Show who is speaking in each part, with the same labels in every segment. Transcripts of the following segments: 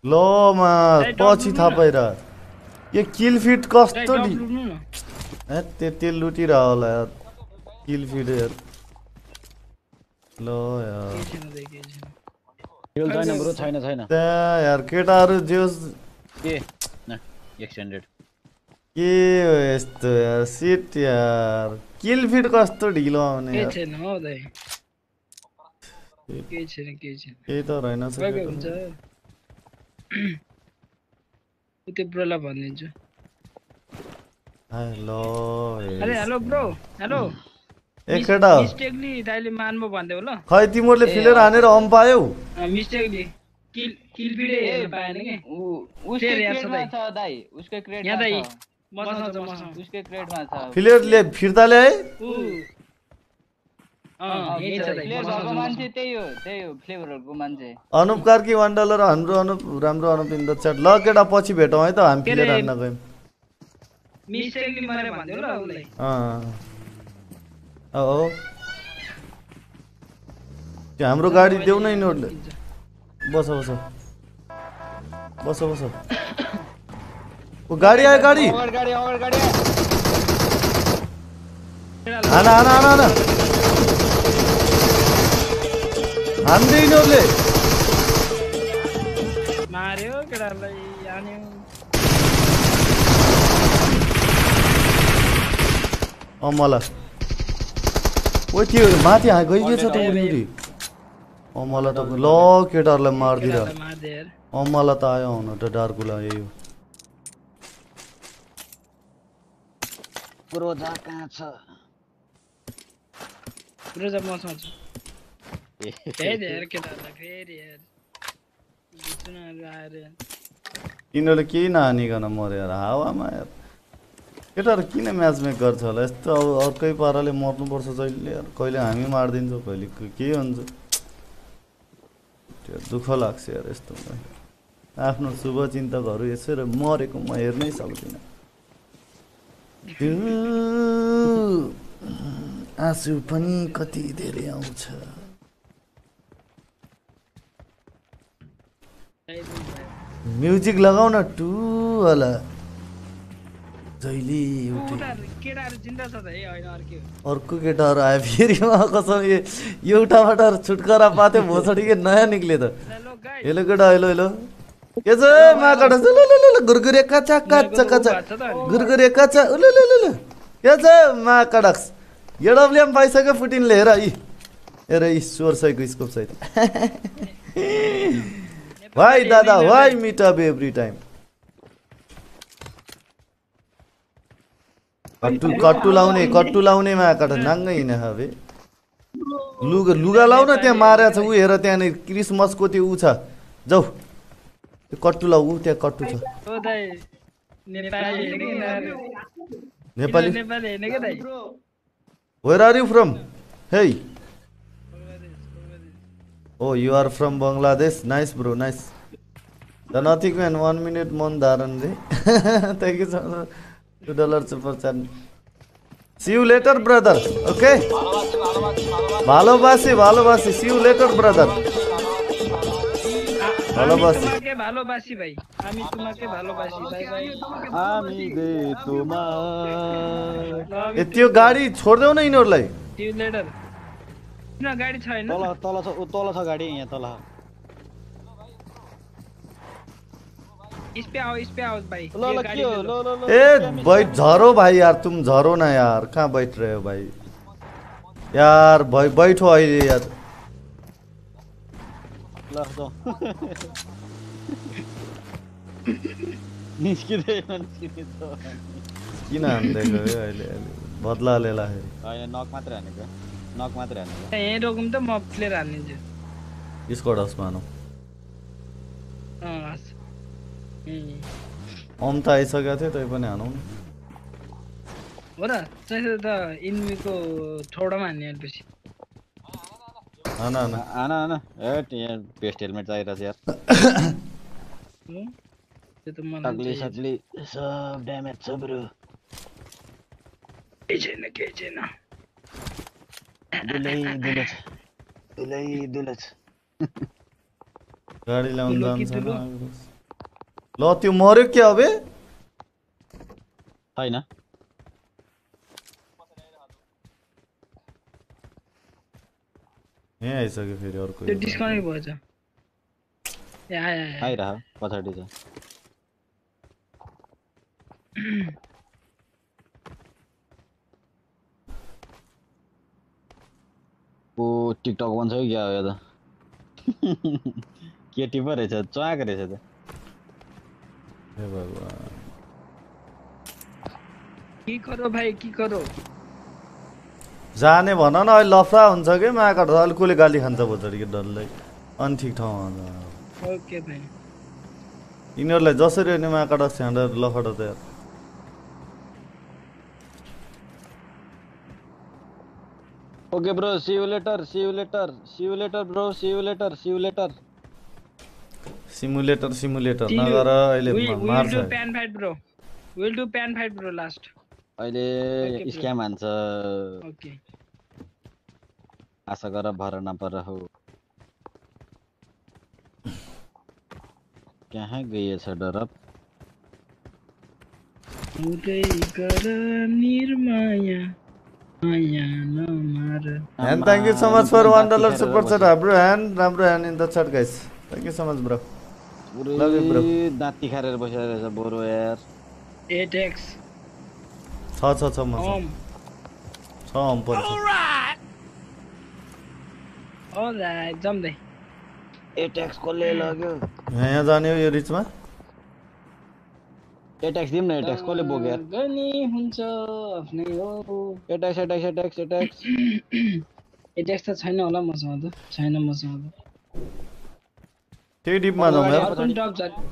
Speaker 1: लो मा पछि थाहा पाइर यो किल फिट कस्तो ढि त्यति लुटिरह होला यार किल फिट यार लो यार
Speaker 2: हिल छैन ब्रो छैन
Speaker 1: त्यहाँ यार केटाहरू जोस
Speaker 2: के न एक्सटेन्डेड
Speaker 1: के हो यस्तो यार सिट यार किल फिट कस्तो ढिलो आउने यार
Speaker 3: के छैन हो दाइ के छैन
Speaker 1: केही त रहेनछ
Speaker 3: के हुन्छ त्यो ब्रोलाई भनिदिन्छु
Speaker 1: हेलो
Speaker 3: अरे हेलो ब्रो हेलो
Speaker 1: एकटा
Speaker 3: मिस्टेकली दाइले मान्नु भन्दै हो ल
Speaker 1: खै तिमीहरूले फिलेर हानेर अम पायौ
Speaker 3: मिस्टेकली किल भिडे हेर्न पाएन के
Speaker 2: उसकै क्रेडमा छ दाइ उसकै क्रेडमा छ
Speaker 3: मसँग
Speaker 2: उसकै क्रेडमा छ
Speaker 1: फिलेरले फिर्ता ल्याए
Speaker 2: मान्छे त्यही हो फ्लेभरहरुको मान्छे
Speaker 1: अनुप कार्की $1 हाम्रो अनुप राम्रो अनुप इन द च्याट ल केटा पछि भेटौँ है त हामी फिलेर हान्न गयौँ
Speaker 3: मिस्टेकली मारे भन्दियो ल उलाई
Speaker 1: ओ त्यो हाम्रो गाडी देऊ न यिनीहरूले बस ओ गाडी आयो गाडी हाना हान्दै यिनीहरूले
Speaker 3: मार्यो केटालाई हान्यो
Speaker 1: मलाई ओ त्यो माथि गइगएछ त उनीहरू मलाई त ल केटाहरूलाई मार्दिर मलाई त आयो हुन त डार्कुला यही हो
Speaker 2: ब्रोजा कहाँ छ
Speaker 3: ब्रोजा मसँग छ फेरि यार केटाहरूलाई फेरि यार बिचुनाहरू आएर
Speaker 1: यिनीहरूले केही नहानिकन मर्यो यार हावामा यार केटाहरू किन म्याच मेक गर्छ होला यस्तो अब अर्कै पाराले मर्नुपर्छ जहिले यार कहिले हामी मारिदिन्छौँ कहिले के हुन्छ त्यो दुःख लाग्छ यार यस्तो आफ्नो शुभचिन्तकहरू यसरी मरेको म हेर्नै सक्दिनँ आँसु पनि कति धेरै आउँछ म्युजिक लगाउ न टु होला जहिले अर्को केटाहरू आयो फेरि कसम एउटाबाट छुटकारा पाथ्यो भोसडी के नयाँ निक्ले त हेलो केटा हेलो के छ माकाटा गुरगुरे काचा गुरगुरे काचा के छ माकाडक्स एडब्ल्युएम पाइसक्यो फुटिन लिएर हेर ईश्वर सहीको स्कोप सहित वाइ दादा वाइ मिट अप एभ्री टाइम कट्टु लाउने माकाटा नाङ्गै हिँड हवे लुगा लाउ न त्यहाँ मारेको छ ऊ हेर त्यहाँनिर क्रिसमसको त्यो ऊ छ जाऊ त्यो कट्टु लाउ ऊ त्यहाँ कट्टु छ Nepali where are you from hey oh you are from Bangladesh nice bro nice the nothing man 1 minute मन धारण रे thank you so much $2 super chat. See you later, brother. Okay? ভালোবাসি See you later, brother.
Speaker 3: ভালোবাসি ভাই আমি তোমাকে ভালোবাসি bye bye
Speaker 2: আমি দে তোমার
Speaker 1: त्यो गाडी छोड्देऊ न यिनीहरूलाई
Speaker 3: See you later. किन गाडी छैन
Speaker 2: तल छ गाडी यहाँ तल
Speaker 3: इस पे आओ भाई
Speaker 2: लो
Speaker 1: ए बैठ झरो भाई यार तुम झरो ना यार कहाँ बैठ रहे हो भाई यार भाई बैठो अहिले यार
Speaker 2: ल जाऊ निस्किदै
Speaker 1: किन हान्दै गयो अहिले बदला लेला है
Speaker 2: नक मात्र हानेको
Speaker 3: यही रोकौँ त म प्लेयर हानिदिन्छु
Speaker 1: यसको डस मानौ ओम त आइसकेको थियो तै पनि हानौ
Speaker 3: हो र त्यसो त इन्मीको ठोडामा हान्ने पछि
Speaker 2: आना ए बेस्ट हेलमेट चाहिरहेछ यार
Speaker 3: त्यो त
Speaker 2: मलाई सक्ली सब ड्यामेज छ ब्रो
Speaker 3: के छैन
Speaker 2: दुलै दुलै
Speaker 1: गाडी ल्याउन जान्छ ल त्यो मर्यो क्या अबे
Speaker 4: छैन
Speaker 1: यहाँ आइसक्यो फेरि अर्को
Speaker 3: त्यो डिस्कनेक्ट भएछ ए आयो
Speaker 4: आइरह पछाडि छ ओ टिकटक भन्छ कि क्या हो यो त के टिप रहेछ च्वाक रहेछ त
Speaker 1: हे भगवान
Speaker 3: की करो भाइ की करो
Speaker 1: जाने भन न अहिले लफडा हुन्छ कि माका अलि कसले गाली खान्छ भोजरी कि डल्लै अनि ठिक ठाउँमा
Speaker 3: ओके भाइ
Speaker 1: यिनीहरूलाई जसरी अनि माकाटा स्यान्डर लफडा त यार
Speaker 4: okay bro see you later bro see you later
Speaker 1: simulator नगर अहिले मार्छ
Speaker 3: pan fight bro will do pan fight bro last
Speaker 4: अहिले स्क्याम हान्छ
Speaker 3: ओके
Speaker 4: आशा गर भर नपर हो कहाँ गएछ डरप
Speaker 3: उदय गर निर्माया माया नमार
Speaker 1: And thank you so much for $1 super chat. Bro, hand in the chat, guys. Thank you so much, bro. Love you, bro.
Speaker 4: दाँत तिखारेर बसिरहेछ बोरो यार
Speaker 3: 8x
Speaker 1: छ म छ हम पर्छ
Speaker 3: अलराइट जम्दै
Speaker 4: 8x कसले लग्यो
Speaker 1: यहाँ जाने हो यो रिचमा
Speaker 4: 8x दिम न 8x कसले बोक्यो यार
Speaker 3: गनी हुन्छ आफ्नै हो
Speaker 4: 8x
Speaker 3: 8x त छैन होला मसँग त छैन मसँग त
Speaker 1: त्यही डिपमा जाउँ यार
Speaker 3: अर्को नि टप जाट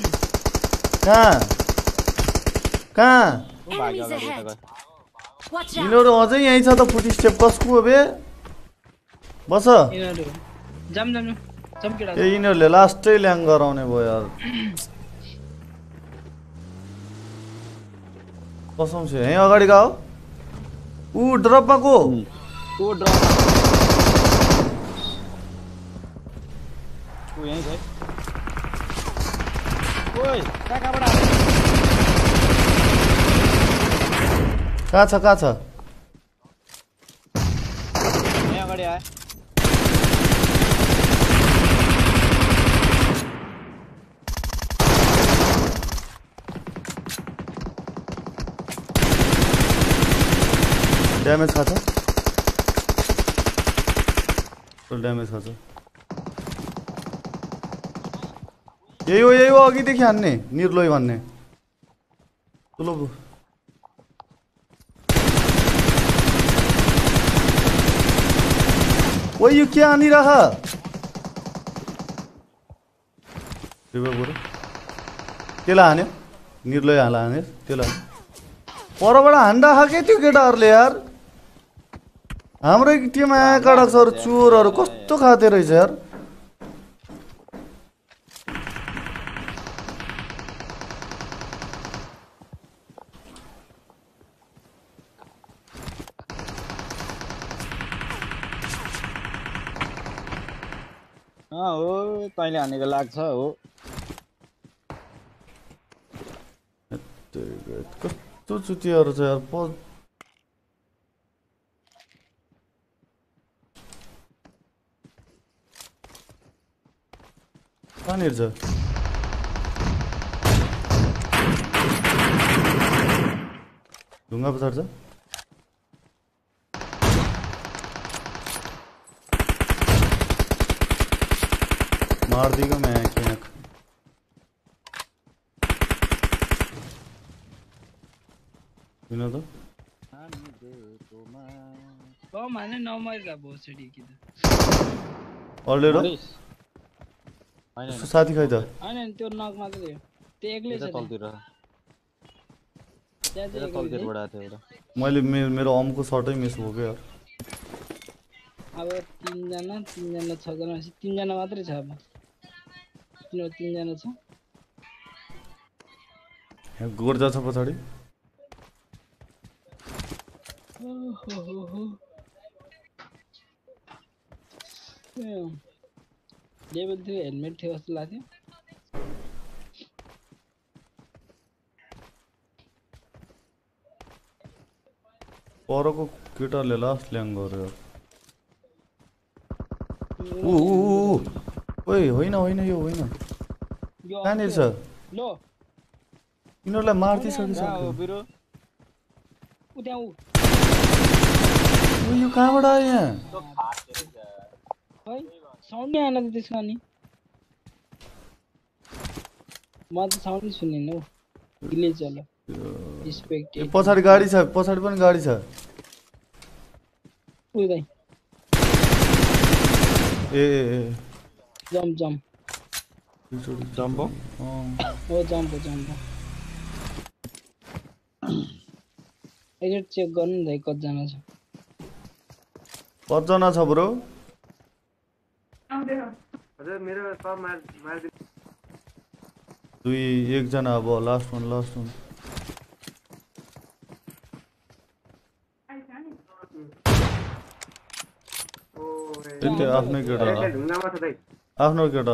Speaker 1: कहाँ
Speaker 5: Enemies ahead. Watch out.
Speaker 1: यिनीहरू अझै यहीँ छ त फुटी स्टेप कसको हो बे बस
Speaker 3: यिनीहरू जाम केटा
Speaker 1: ए यिनीहरूले लास्टै ल्याङ गराउने भयो यार कसम छ यहीँ अगाडि गयो ऊ ड्रपमा को
Speaker 4: ओ ड्रप ओ यही छ ओइ कहाँबाट
Speaker 1: कहाँ छ
Speaker 4: यहाँ अगाडि आए
Speaker 1: ड्यामेज खाछ फुल ड्यामेज खाछ यही हो अघिदेखि हान्ने निर्लोय भन्ने ठुलो ओ यो के हानिरह त्यसलाई हान्यो निर्लोय हान्यो त्यसलाई परबाट हान्दा खाके त्यो केटाहरूले यार हाम्रै टिम काडक्सहरू चोरहरू कस्तो खाते रहेछ यार
Speaker 4: हो तैँले हानेको लाग्छ हो
Speaker 1: कस्तो चुतिहरू छ यार कहाँनिर छ ढुङ्गा पछाडि छ मार दिएको मैं आँख विनोद
Speaker 3: माने नमरिदा भोसडी कि त
Speaker 1: अलरेडी साथी खै त
Speaker 3: हैन त्यो नक मात्रै हो त्यो एक्लै छ
Speaker 4: तलतिर
Speaker 3: त्यहाँ
Speaker 4: तलतिरबाट आएको थियो एउटा
Speaker 1: मैले मेरो अमको सर्टै मिस भयो क्या यार
Speaker 3: अब तीनजना 6जना तीनजना मात्रै छ अब तिनीहरू तीनजना छ
Speaker 1: यहाँ गोर्जा छ पछाडि
Speaker 3: लेभल 3 हेलमेट थियो जस्तो लाग्थ्यो
Speaker 1: परको केटाले लास्ट ल्याङ गर्यो ऊ ओइ होइन होइन यो होइन
Speaker 3: यो
Speaker 1: कहाँनिर छ
Speaker 3: लो
Speaker 1: यिनीहरूलाई मार्दिसकिसक्यो
Speaker 4: हो बिरो
Speaker 3: उ त्यहाँ उ
Speaker 1: यो कहाँबाट आयो यहाँ
Speaker 3: है साउन्ड नै आएन त त्यसमा नि म त साउन्ड नै सुनेन हौ ग्लिच होला रिस्पेक्ट
Speaker 1: पछाडि गाडी छ पछाडि पनि गाडी छ
Speaker 3: उ दाइ
Speaker 1: ए
Speaker 3: जम्प जम्प
Speaker 4: जम्बो
Speaker 3: हो जम्प जम्प एकचोटि चेक गर्नु नि दाइ कतिजना छ
Speaker 1: कतिजना छ ब्रो दुई एकजना अब लास्ट वान त्यो आफ्नै केटा आफ्नो केटा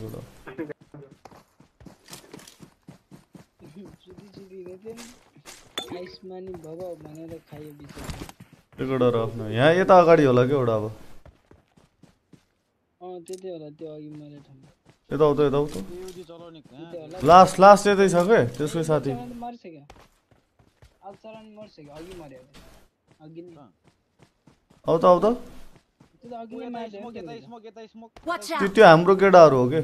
Speaker 3: जुदी रहते आइसमा नि भगो भनेर खायो बिचारा
Speaker 1: त्यो केटा र आफ्नो यहाँ यता अगाडि होला क्या एउटा अब
Speaker 3: त्यतै होला त्यो अघि मरे ठाउँमा
Speaker 1: यता आउ त
Speaker 4: युजी चलाउने
Speaker 3: त्यतै होला
Speaker 1: लास्ट यतै छ के त्यसकै साथी
Speaker 3: मर्सक्यो अब चलाउनु मर्सक्यो अघि मर्यो अघि नै
Speaker 1: आउ त
Speaker 3: त्यो त अघि नै मार्यो
Speaker 4: स्मोक
Speaker 5: Watch out!
Speaker 1: त्यो हाम्रो केटाहरू हो के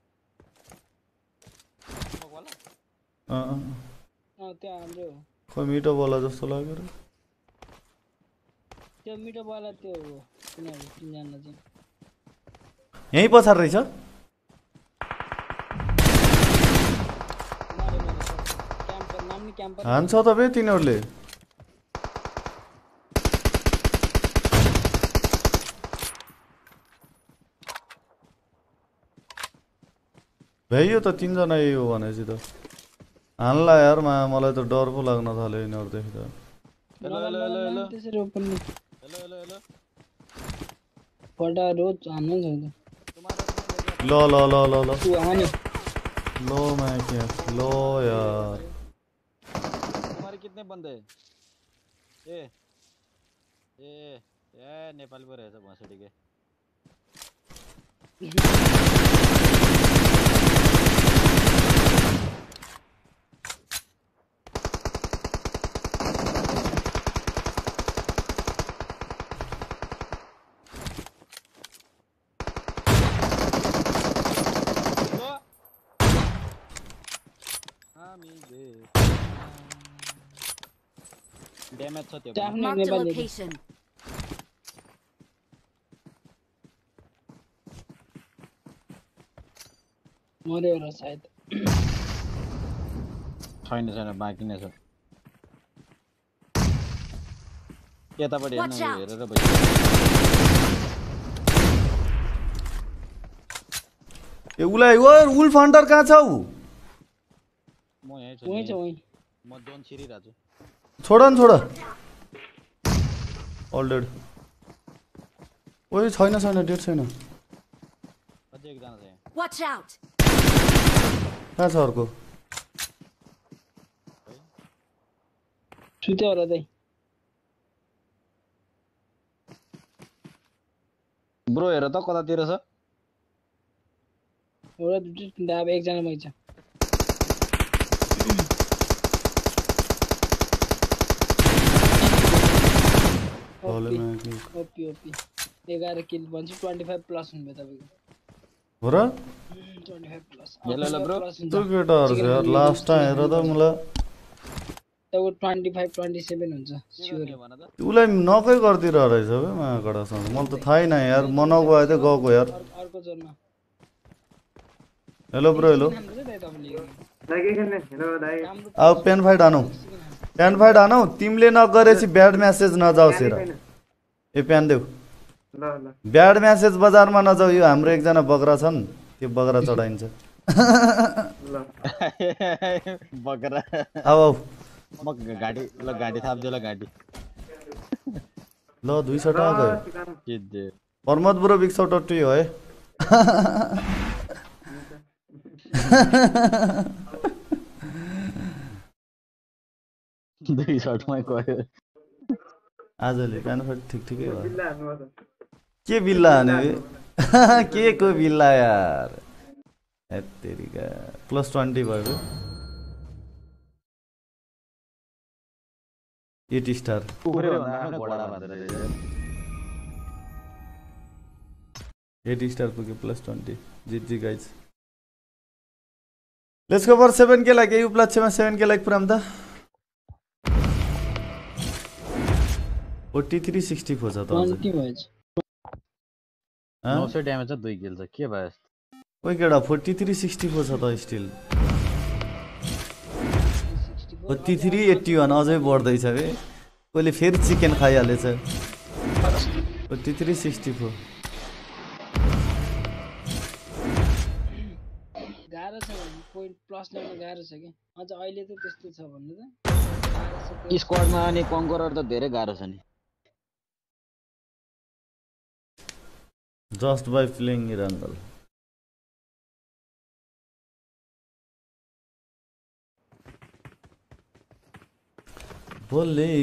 Speaker 3: त्यो हाम्रो हो
Speaker 1: खोइ मिठो बोला जस्तो लाग्यो र
Speaker 3: त्यो मिठो वाला त्यो हो तिनीहरू तिनजना चाहिँ
Speaker 1: यहीँ पछाडि रहेछ
Speaker 3: क्याम्पर नाम नि क्याम्पर
Speaker 1: हान्छ त बे तिनीहरूले भ्याइयो त तिनजना यही हो भनेपछि त हान्ला यार मलाई त डर पो लाग्न थाल्यो यिनीहरूदेखि त
Speaker 3: त्यसरी ओपन नि पटा रोज हान्नु छ
Speaker 1: ल ल ल ल ल
Speaker 3: तू हाने
Speaker 1: लो मैं क्या लो यार
Speaker 4: तुम्हारे कितने बंदे ए ए ए नेपाल पर रहेछ भसडी के ड्यामेज छ त्यो
Speaker 3: आफ्नो
Speaker 5: Marked a
Speaker 3: नेपाली
Speaker 5: location.
Speaker 3: मर्यो होला सायद
Speaker 4: छैन बाँकी नै छ यतापट्टि हेर्नु
Speaker 5: Watch out.
Speaker 4: हेरेर बस्नु
Speaker 1: ए उलाई ओ उल्फ हन्टर कहाँ छ उ
Speaker 4: म यही छु
Speaker 3: वही छ वही
Speaker 4: म जोन छिरिरहेको छु
Speaker 1: छोड न छोड अलरेडी ओइ छैन डेट छैन
Speaker 4: अझै एकजना छ यहाँ
Speaker 5: Watch out!
Speaker 1: कहाँ छ अर्को
Speaker 3: सुत्यो होला दाइ
Speaker 4: ब्रो हेर त कतातिर छ
Speaker 3: एउटा दुईटा तिनवटा अब एकजना मै छ
Speaker 1: हले मैं कि
Speaker 3: ओपी 11 किल भन्छ 25 प्लस हुनुभयो तपाईको
Speaker 1: हो र
Speaker 3: 25 प्लस
Speaker 4: ल ब्रो
Speaker 1: त्यो केटाहरू छ यार लास्ट टाइम हेर त मलाई
Speaker 3: तपाईको 25 27 हुन्छ स्योर
Speaker 4: भन त
Speaker 1: उसलाई नकै गर्दिर रहेछ बे माकडासँग मलाई त थाहै न यार मनाउको आयो त गएको यार
Speaker 3: अर्को जोनमा
Speaker 1: हेलो ब्रो हेलो
Speaker 3: हाम्रो चाहिँ दाइ तपाईले
Speaker 1: अब पेन फाइट हानौ तिमीले नगरेपछि ब्याड म्यासेज नजाओस् हेर ए प्यान देऊ ब्याड म्यासेज बजारमा नजाऊ यो हाम्रो एकजना बगरा छन् त्यो बगरा चढाइन्छ
Speaker 4: बगरा
Speaker 1: आऊ
Speaker 4: म गाडी थाप्दियो ल गाडी
Speaker 1: ल 200 टाका गयो
Speaker 4: के दे
Speaker 1: Pramod bro big shot to you है
Speaker 4: दुई शटमा गयो
Speaker 1: आजले कानफट ठिक भयो के बिल्ला हाने के को बिल्ला यार तेरिका +20 भयो 8 स्टार 8 स्टार पुग्यो +20 GG guys let's go for 7 के लागि यो उपलक्ष्यमा 7 के लागि पुराम त 4364 छ त
Speaker 3: 20 भएछ
Speaker 4: 900 ड्यामेज छ 2 किल छ के भयो
Speaker 1: ओइ केडा 4364 छ त स्टिल 4381 अझै बढ्दै छ बे कोले फेरि चिकन खाइहालेछ 4364
Speaker 3: गाह्रो छ भने पोइन्ट प्लस ल्याउन गाह्रो छ के अझ अहिले त त्यस्तो छ भन्नु त
Speaker 4: स्क्वाडमा अनि कन्करर त धेरै गाह्रो छ नि
Speaker 1: जस्ट बाइ प्लेइङ इराङ्गल बोल्ने